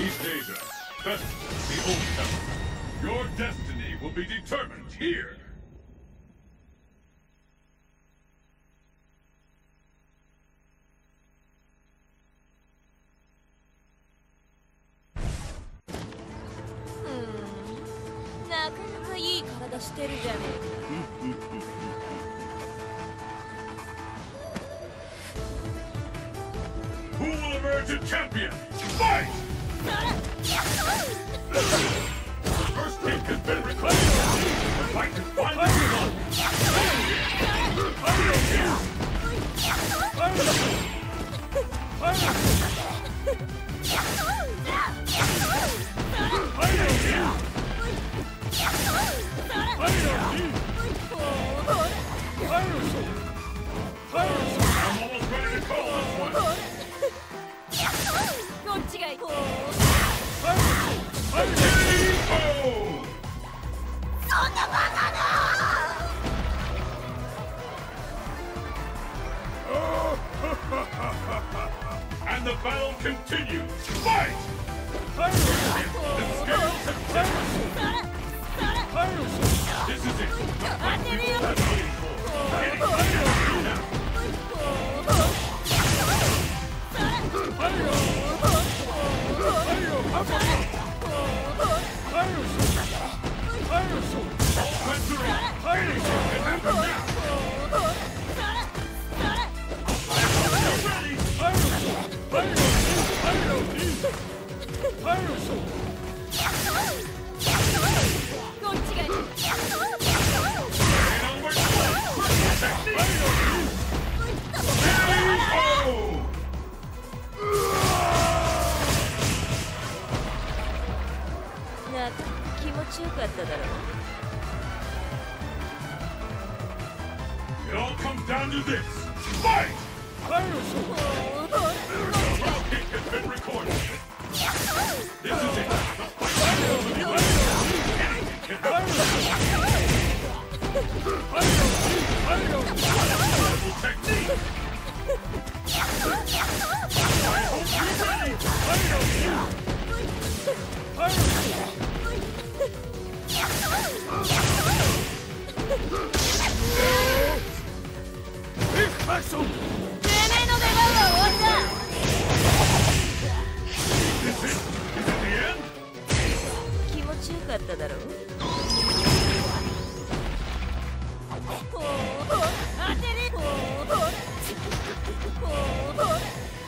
East Asia, best the Old Town. Your destiny will be determined here. Who will emerge a champion? Fight! The first pick has been recorded. The fight has finally begun. I'm almost ready to call this one. And the battle continues. Fight! The scales have tipped. This is it. The fight we've all been waiting for. Getting ready now. It all comes down to this. Fight! The pick has been recorded. This is it. The fight will be over. Anything can happen. Wonderful technique. I hope you're ready. Action! Is it the end? 気持ちよかっただろう。当てる。